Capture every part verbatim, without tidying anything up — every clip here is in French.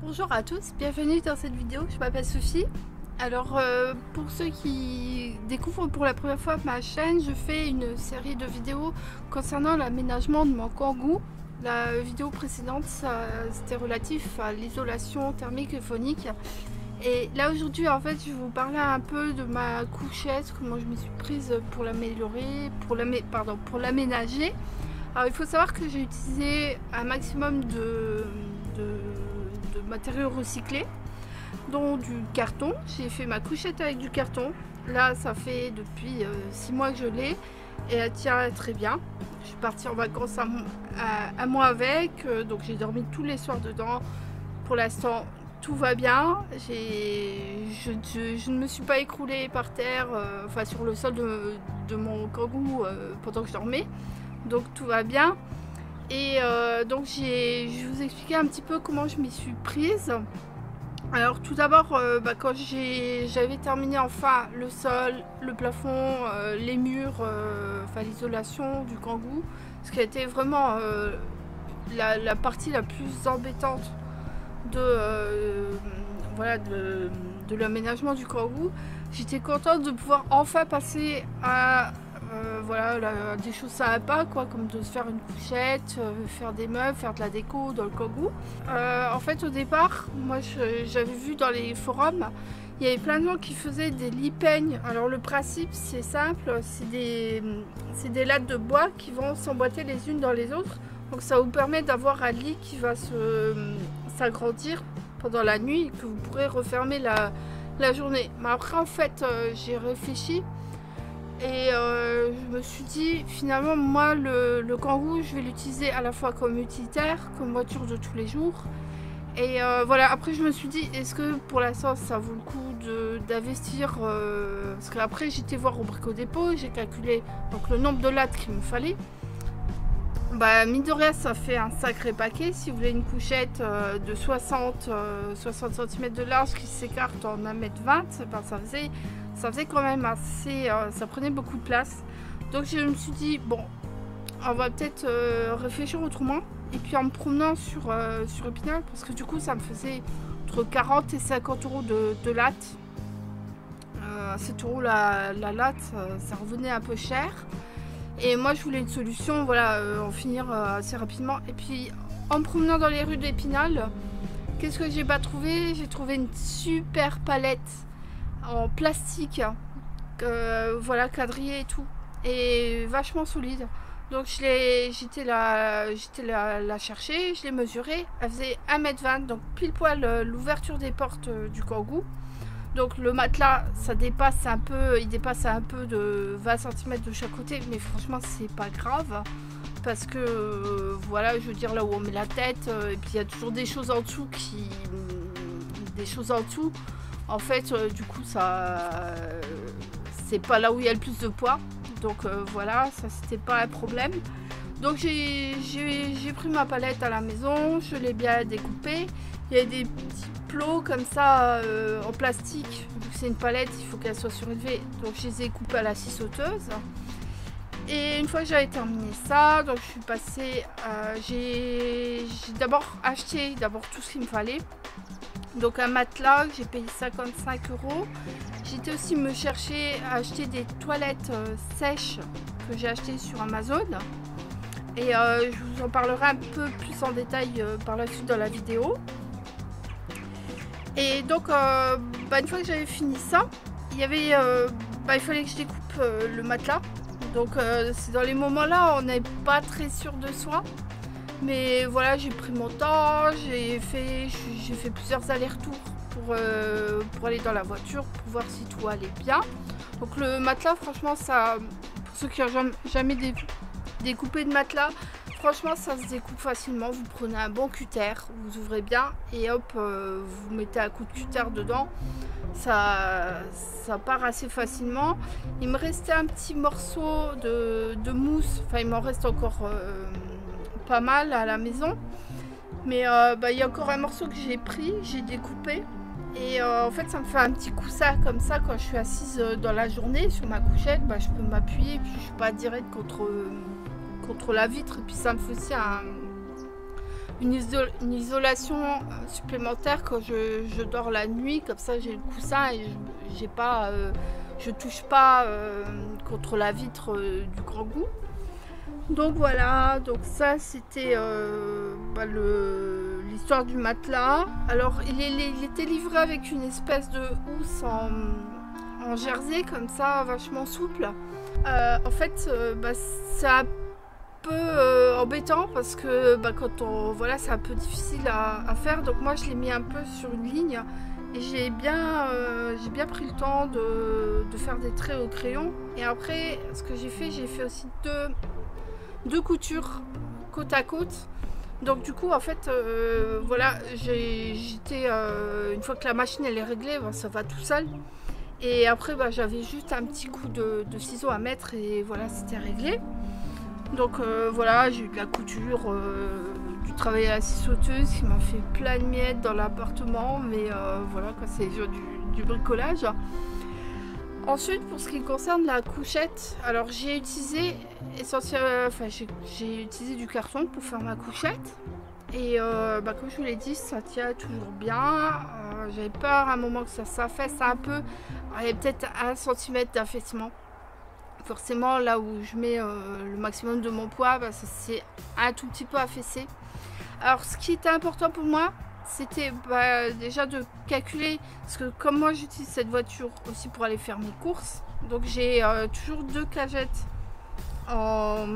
Bonjour à tous, bienvenue dans cette vidéo, je m'appelle Sophie. Alors euh, pour ceux qui découvrent pour la première fois ma chaîne, je fais une série de vidéos concernant l'aménagement de mon kangou. La vidéo précédente, c'était relatif à l'isolation thermique et phonique. Et là aujourd'hui en fait je vais vous parler un peu de ma couchette, comment je me suis prise pour l'améliorer, pour l'amé- pardon, pour l'aménager. Alors il faut savoir que j'ai utilisé un maximum de, de, de matériaux recyclés, dont du carton. J'ai fait ma couchette avec du carton. Là ça fait depuis six mois que je l'ai et elle tient très bien. Je suis partie en vacances un, un, un mois avec, donc j'ai dormi tous les soirs dedans. Pour l'instant tout va bien. Je, je, je ne me suis pas écroulée par terre, euh, enfin sur le sol de, de mon kangou euh, pendant que je dormais. Donc tout va bien. Et euh, donc j'ai, je vais vous expliquer un petit peu comment je m'y suis prise. Alors tout d'abord, euh, bah, quand j'avais terminé enfin le sol, le plafond, euh, les murs, euh, enfin l'isolation du kangou, ce qui a été vraiment euh, la, la partie la plus embêtante de, euh, voilà, de, de l'aménagement du kangou, j'étais contente de pouvoir enfin passer à euh, voilà, la, des choses sympas, quoi, comme de se faire une couchette, euh, faire des meubles, faire de la déco dans le kangou. Euh, en fait au départ, moi j'avais vu dans les forums, il y avait plein de gens qui faisaient des lits peignes. Alors le principe c'est simple, c'est des, c'est des lattes de bois qui vont s'emboîter les unes dans les autres. Donc ça vous permet d'avoir un lit qui va s'agrandir pendant la nuit et que vous pourrez refermer la, la journée. Mais après en fait euh, j'ai réfléchi et euh, je me suis dit finalement moi le, le kangou je vais l'utiliser à la fois comme utilitaire, comme voiture de tous les jours. Et euh, voilà, après je me suis dit est-ce que pour l'instant ça vaut le coup d'investir, euh, parce qu'après j'étais voir au brico-dépôt, j'ai calculé donc le nombre de lattes qu'il me fallait. Bah mine de rien ça fait un sacré paquet. Si vous voulez une couchette euh, de soixante centimètres de large qui s'écarte en un mètre vingt, ben, ça faisait ça faisait quand même assez, euh, ça prenait beaucoup de place. Donc je me suis dit bon, on va peut-être euh, réfléchir autrement. Et puis en me promenant sur, euh, sur Épinal, parce que du coup ça me faisait entre quarante et cinquante euros de, de latte. Euh, sept euros la, la latte, ça revenait un peu cher. Et moi je voulais une solution, voilà, euh, en finir euh, assez rapidement. Et puis en me promenant dans les rues d'Épinal, qu'est-ce que j'ai pas trouvé? J'ai trouvé une super palette en plastique, euh, voilà, quadrillée et tout, et vachement solide. Donc j'étais la, la, la chercher, je l'ai mesurée, elle faisait un mètre vingt, donc pile poil l'ouverture des portes du kangou. Donc le matelas, ça dépasse un peu, il dépasse un peu de vingt centimètres de chaque côté, mais franchement c'est pas grave. Parce que euh, voilà, je veux dire là où on met la tête, euh, et puis il y a toujours des choses en dessous qui... Des choses en dessous, en fait euh, du coup ça... Euh, c'est pas là où il y a le plus de poids. Donc euh, voilà, ça c'était pas un problème. Donc j'ai pris ma palette à la maison, je l'ai bien découpée. Il y a des petits plots comme ça euh, en plastique. Vu que c'est une palette, il faut qu'elle soit surélevée. Donc je les ai coupés à la scie sauteuse. Et une fois que j'avais terminé ça, donc je suis passée, euh, j'ai d'abord acheté d'abord tout ce qu'il me fallait. Donc un matelas, j'ai payé cinquante-cinq euros. J'étais aussi me chercher à acheter des toilettes euh, sèches que j'ai acheté sur Amazon. Et euh, je vous en parlerai un peu plus en détail euh, par la suite dans la vidéo. Et donc euh, bah, une fois que j'avais fini ça, il y avait, euh, bah, il fallait que je découpe euh, le matelas. Donc euh, c'est dans les moments là on n'est pas très sûr de soi. Mais voilà, j'ai pris mon temps, j'ai fait, j'ai fait plusieurs allers-retours pour, euh, pour aller dans la voiture, pour voir si tout allait bien. Donc le matelas, franchement, ça, pour ceux qui n'ont jamais, jamais découpé de matelas, franchement, ça se découpe facilement. Vous prenez un bon cutter, vous ouvrez bien et hop, euh, vous mettez un coup de cutter dedans. Ça, ça part assez facilement. Il me restait un petit morceau de, de mousse, enfin il m'en reste encore... Euh, pas mal à la maison, mais euh, bah, il y a encore un morceau que j'ai pris, j'ai découpé et euh, en fait ça me fait un petit coussin comme ça quand je suis assise dans la journée sur ma couchette, bah, je peux m'appuyer et puis je suis pas direct contre, contre la vitre et puis ça me fait aussi un, une, isol une isolation supplémentaire quand je, je dors la nuit, comme ça j'ai le coussin et je, j'ai pas, euh, je touche pas euh, contre la vitre euh, du grand goût. Donc voilà, donc ça c'était euh, bah, l'histoire du matelas. Alors il, est, il était livré avec une espèce de housse en, en jersey comme ça, vachement souple. Euh, en fait, euh, bah, c'est un peu euh, embêtant parce que bah, quand on voilà, c'est un peu difficile à, à faire. Donc moi, je l'ai mis un peu sur une ligne et j'ai bien, euh, j'ai bien pris le temps de, de faire des traits au crayon. Et après, ce que j'ai fait, j'ai fait aussi deux, deux coutures côte à côte. Donc du coup, en fait, euh, voilà, j'étais euh, une fois que la machine elle est réglée, ben, ça va tout seul. Et après, bah, j'avais juste un petit coup de, de ciseaux à mettre et voilà, c'était réglé. Donc euh, voilà, j'ai eu de la couture, euh, du travail à la scie sauteuse qui m'a fait plein de miettes dans l'appartement. Mais euh, voilà, c'est du, du bricolage. Ensuite, pour ce qui concerne la couchette, alors j'ai utilisé essentiellement, enfin j'ai utilisé du carton pour faire ma couchette. Et euh, bah, comme je vous l'ai dit, ça tient toujours bien. Euh, J'avais peur à un moment que ça s'affaisse un peu. Il y a peut-être un centimètre d'affaissement. Forcément, là où je mets euh, le maximum de mon poids, bah, ça s'est un tout petit peu affaissé. Alors, ce qui était important pour moi, c'était bah, déjà de calculer. Parce que comme moi, j'utilise cette voiture aussi pour aller faire mes courses. Donc, j'ai euh, toujours deux cagettes en,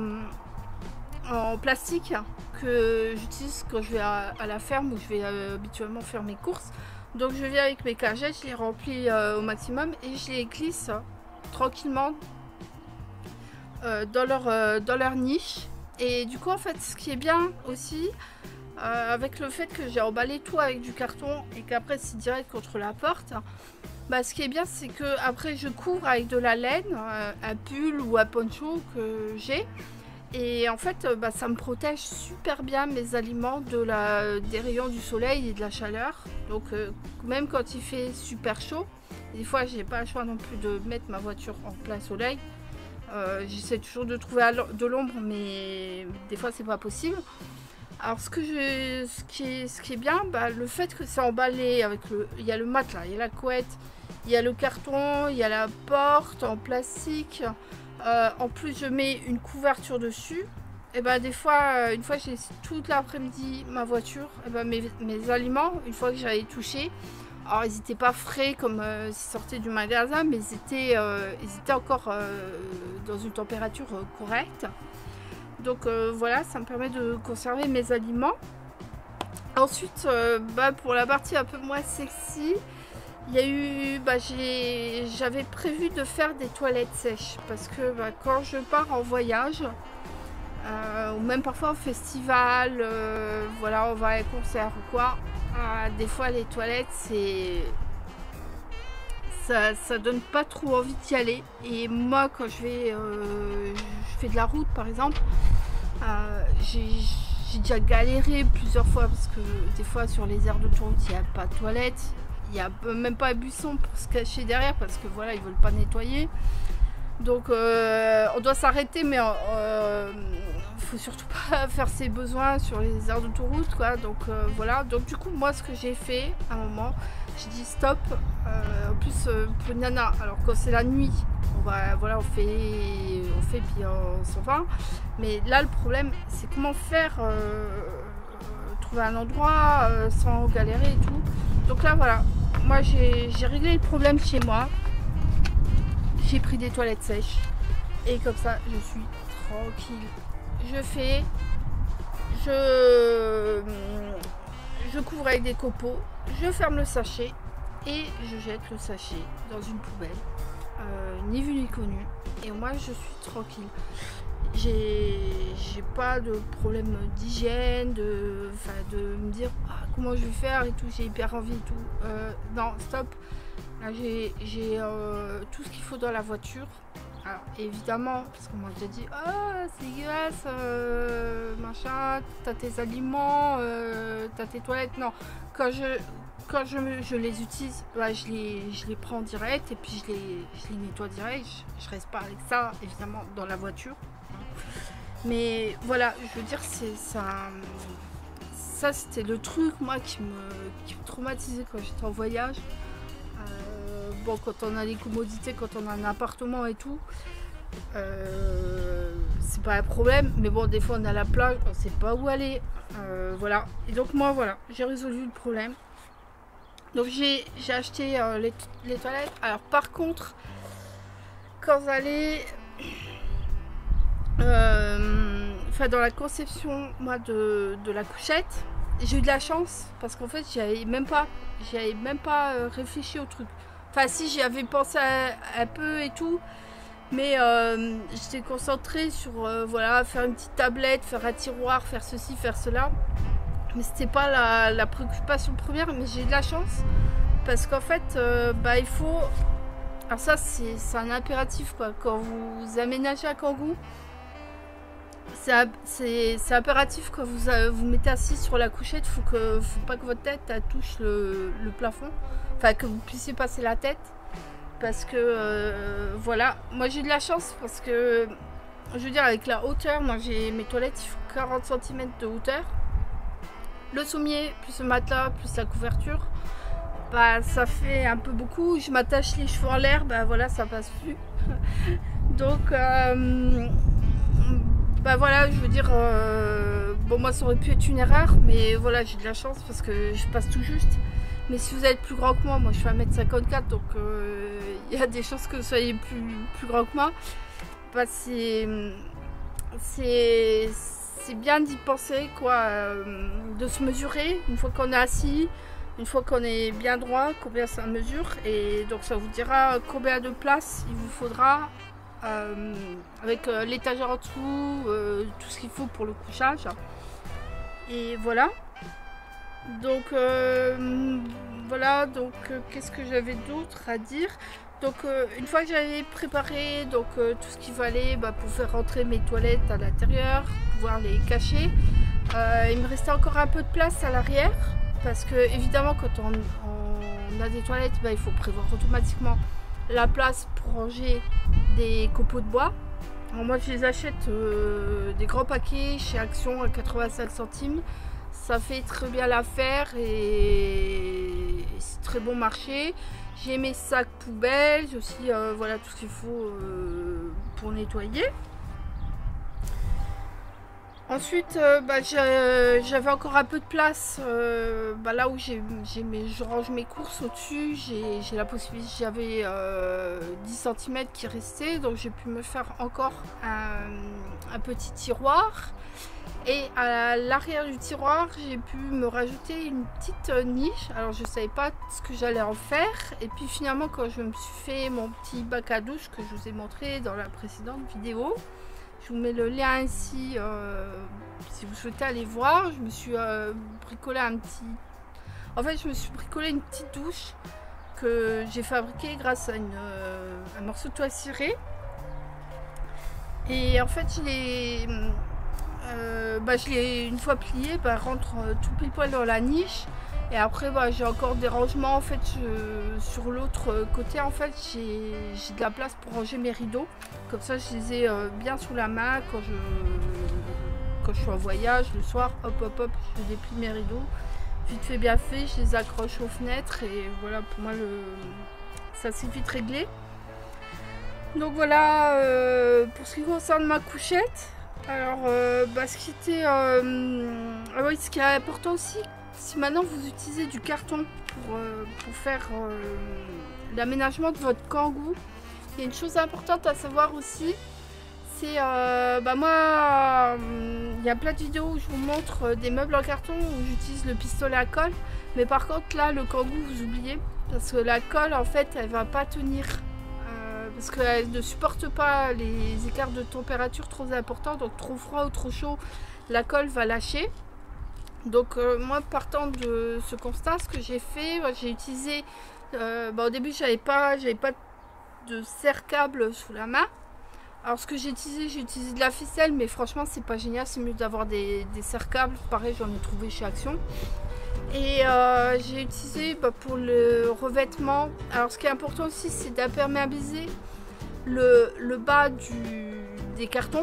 en plastique que j'utilise quand je vais à, à la ferme où je vais euh, habituellement faire mes courses. Donc je viens avec mes cagettes, je les remplis euh, au maximum et je les glisse tranquillement euh, dans, leur, euh, dans leur niche. Et du coup en fait ce qui est bien aussi euh, avec le fait que j'ai emballé tout avec du carton et qu'après c'est direct contre la porte, bah, ce qui est bien c'est que après je couvre avec de la laine, euh, un pull ou un poncho que j'ai. Et en fait, bah, ça me protège super bien mes aliments de la, des rayons du soleil et de la chaleur. Donc euh, même quand il fait super chaud, des fois j'ai pas le choix non plus de mettre ma voiture en plein soleil. Euh, J'essaie toujours de trouver de l'ombre, mais des fois c'est pas possible. Alors ce, que je, ce, qui, est, ce qui est bien, bah, le fait que c'est emballé avec le... Il y a le matelas, il y a la couette, il y a le carton, il y a la porte en plastique. Euh, en plus je mets une couverture dessus et ben des fois une fois j'ai toute l'après-midi ma voiture et ben mes, mes aliments une fois que j'avais touché, alors ils n'étaient pas frais comme euh, ils sortaient du magasin, mais ils étaient, euh, ils étaient encore euh, dans une température euh, correcte. Donc euh, voilà, ça me permet de conserver mes aliments. Ensuite euh, bah, pour la partie un peu moins sexy, il y a eu, bah, j'avais prévu de faire des toilettes sèches parce que bah, quand je pars en voyage euh, ou même parfois au festival, euh, voilà, on va à un concert ou quoi, euh, des fois les toilettes c'est ça, ça donne pas trop envie d'y aller. Et moi quand je vais, euh, je fais de la route par exemple, euh, j'ai déjà galéré plusieurs fois parce que des fois sur les aires d'autoroute il n'y a pas de toilettes. Il n'y a même pas un buisson pour se cacher derrière parce que voilà, ils veulent pas nettoyer. Donc euh, on doit s'arrêter, mais il euh, faut surtout pas faire ses besoins sur les aires d'autoroute, quoi. Donc euh, voilà. Donc du coup, moi, ce que j'ai fait à un moment, j'ai dit stop. Euh, en plus, euh, pour une nana, alors quand c'est la nuit, on va, voilà, on fait, on fait puis on s'en va. Mais là, le problème, c'est comment faire, euh, trouver un endroit euh, sans galérer et tout. Donc là, voilà. Moi j'ai réglé le problème chez moi, j'ai pris des toilettes sèches et comme ça je suis tranquille. Je fais, je, je couvre avec des copeaux, je ferme le sachet et je jette le sachet dans une poubelle, euh, ni vu ni connu, et moi je suis tranquille. J'ai pas de problème d'hygiène, de, de me dire ah, comment je vais faire et tout, j'ai hyper envie et tout. Euh, non, stop. Là, j'ai euh, tout ce qu'il faut dans la voiture. Alors, évidemment, parce qu'on m'a déjà dit oh, c'est dégueulasse, euh, machin, t'as tes aliments, euh, t'as tes toilettes. Non, quand je, quand je, je les utilise, bah, je, les, je les prends direct et puis je les, je les nettoie direct. Je, je reste pas avec ça, évidemment, dans la voiture. Mais voilà, je veux dire, c'est ça, ça c'était le truc moi qui me, qui me traumatisait quand j'étais en voyage. Euh, bon, quand on a les commodités, quand on a un appartement et tout, euh, c'est pas un problème, mais bon, des fois on a la plage, on sait pas où aller, euh, voilà. Et donc moi voilà, j'ai résolu le problème. Donc j'ai acheté euh, les, les toilettes. Alors par contre, quand vous allez euh, enfin dans la conception moi de, de la couchette, j'ai eu de la chance parce qu'en fait j'y avais même pas j'y avais même pas euh, réfléchi au truc. Enfin si, j'y avais pensé un peu et tout, mais euh, j'étais concentrée sur euh, voilà, faire une petite tablette, faire un tiroir, faire ceci, faire cela, mais c'était pas la, la préoccupation première. Mais j'ai de la chance parce qu'en fait euh, bah il faut, alors ça c'est un impératif quoi, quand vous aménagez à Kangoo, c'est impératif quand vous euh, vous mettez assis sur la couchette, faut que faut pas que votre tête elle touche le, le plafond, enfin que vous puissiez passer la tête, parce que euh, voilà, moi j'ai de la chance parce que je veux dire avec la hauteur, moi j'ai mes toilettes, il faut quarante centimètres de hauteur, le sommier plus le matelas plus la couverture, bah ça fait un peu beaucoup. Je m'attache les cheveux en l'air, bah voilà, ça passe plus. Donc euh, bah voilà, je veux dire euh, bon, moi ça aurait pu être une erreur, mais voilà, j'ai de la chance parce que je passe tout juste. Mais si vous êtes plus grand que moi, moi je fais un mètre cinquante-quatre, donc il euh, y a des chances que vous soyez plus, plus grand que moi. Bah, c'est c'est bien d'y penser quoi, euh, de se mesurer une fois qu'on est assis, une fois qu'on est bien droit, combien ça mesure, et donc ça vous dira combien de place il vous faudra euh, avec euh, l'étagère en dessous, euh, tout ce qu'il faut pour le couchage. Et voilà. Donc euh, voilà, donc euh, qu'est-ce que j'avais d'autre à dire? Donc euh, une fois que j'avais préparé donc euh, tout ce qu'il fallait bah, pour faire rentrer mes toilettes à l'intérieur, pouvoir les cacher, euh, il me restait encore un peu de place à l'arrière, parce que évidemment quand on, on a des toilettes, bah, il faut prévoir automatiquement la place pour ranger des copeaux de bois. Alors moi je les achète euh, des grands paquets chez Action à quatre-vingt-cinq centimes. Ça fait très bien l'affaire et c'est très bon marché. J'ai mes sacs poubelles, j'ai aussi euh, voilà, tout ce qu'il faut euh, pour nettoyer. Ensuite, euh, bah, j'avais encore un peu de place euh, bah, là où j'ai mes, je range mes courses au-dessus. J'ai la possibilité, j'avais euh, dix centimètres qui restaient, donc j'ai pu me faire encore un, un petit tiroir. Et à l'arrière du tiroir, j'ai pu me rajouter une petite niche. Alors je ne savais pas ce que j'allais en faire. Et puis finalement, quand je me suis fait mon petit bac à douche que je vous ai montré dans la précédente vidéo, je vous mets le lien ici euh, si vous souhaitez aller voir. Je me suis euh, bricolé un petit... En fait, je me suis bricolé une petite douche que j'ai fabriquée grâce à une, euh, un morceau de toile cirée. Et en fait, je l'ai... Euh, bah, je l'ai une fois plié, bah, rentre euh, tout pile poil dans la niche. Et après bah, j'ai encore des rangements en fait je, sur l'autre côté. En fait j'ai de la place pour ranger mes rideaux, comme ça je les ai euh, bien sous la main quand je quand je suis en voyage le soir. Hop hop hop, je déplie mes rideaux vite fait bien fait, je les accroche aux fenêtres et voilà, pour moi le ça s'est vite réglé. Donc voilà euh, pour ce qui concerne ma couchette. Alors, euh, bah, ce qui était, euh, ah oui, ce qui est important aussi, si maintenant vous utilisez du carton pour, euh, pour faire euh, l'aménagement de votre Kangoo, il y a une chose importante à savoir aussi, c'est, euh, bah moi, il y a plein de vidéos où je vous montre des meubles en carton où j'utilise le pistolet à colle, mais par contre là, le Kangoo, vous oubliez, parce que la colle, en fait, elle va pas tenir. Parce qu'elle ne supporte pas les écarts de température trop importants, donc trop froid ou trop chaud, la colle va lâcher. Donc euh, moi, partant de ce constat, ce que j'ai fait, j'ai utilisé, euh, bah, au début j'avais pas, j'avais pas de serre-câble sous la main. Alors ce que j'ai utilisé, j'ai utilisé de la ficelle, mais franchement c'est pas génial, c'est mieux d'avoir des, des serre-câbles. Pareil, j'en ai trouvé chez Action. Et euh, j'ai utilisé bah, pour le revêtement. Alors ce qui est important aussi, c'est d'imperméabiliser le, le bas du, des cartons.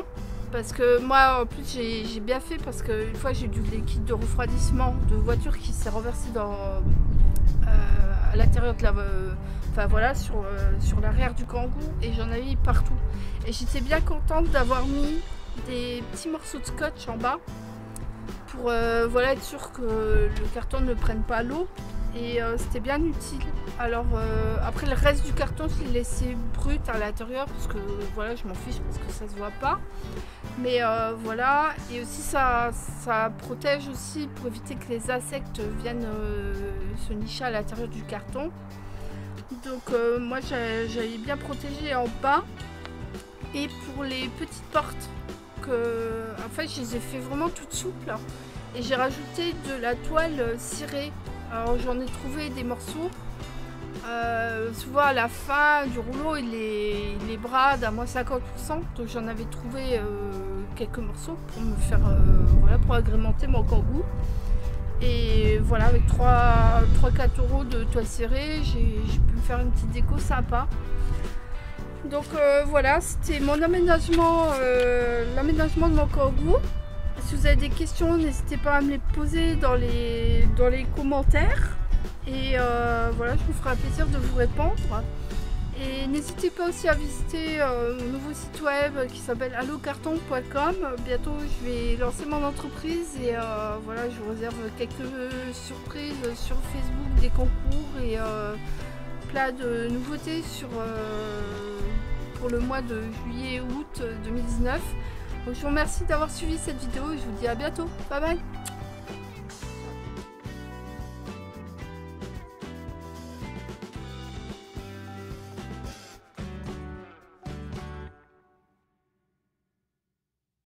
Parce que moi en plus j'ai bien fait parce qu'une fois j'ai eu du liquide de refroidissement de voiture qui s'est renversé dans euh, à l'intérieur de la euh, enfin voilà sur, euh, sur l'arrière du Kangoo et j'en avais mis partout. Et j'étais bien contente d'avoir mis des petits morceaux de scotch en bas pour euh, voilà, être sûr que le carton ne prenne pas l'eau. Et euh, c'était bien utile. Alors euh, après le reste du carton je l'ai laissé brut à l'intérieur parce que voilà je m'en fiche parce que ça se voit pas. Mais euh, voilà, et aussi ça, ça protège aussi pour éviter que les insectes viennent euh, se nicher à l'intérieur du carton. Donc euh, moi j'avais bien protégé en bas. Et pour les petites portes, que, en fait je les ai fait vraiment toutes souples. Et j'ai rajouté de la toile cirée. Alors j'en ai trouvé des morceaux. Euh, souvent à la fin du rouleau il est, il est brade à moins cinquante pour cent. Donc j'en avais trouvé euh, quelques morceaux pour me faire euh, voilà, pour agrémenter mon Kangoo. Et voilà, avec trois à quatre euros de toile cirée, j'ai pu me faire une petite déco sympa. Donc euh, voilà, c'était mon aménagement, euh, l'aménagement de mon Kangoo. Si vous avez des questions, n'hésitez pas à me les poser dans les, dans les commentaires. Et euh, voilà, je vous ferai un plaisir de vous répondre. Et n'hésitez pas aussi à visiter euh, mon nouveau site web qui s'appelle allo carton point com. Bientôt, je vais lancer mon entreprise et euh, voilà, je vous réserve quelques surprises sur Facebook, des concours et euh, plein de nouveautés sur, euh, pour le mois de juillet-août deux mille dix-neuf. Donc, je vous remercie d'avoir suivi cette vidéo et je vous dis à bientôt. Bye bye.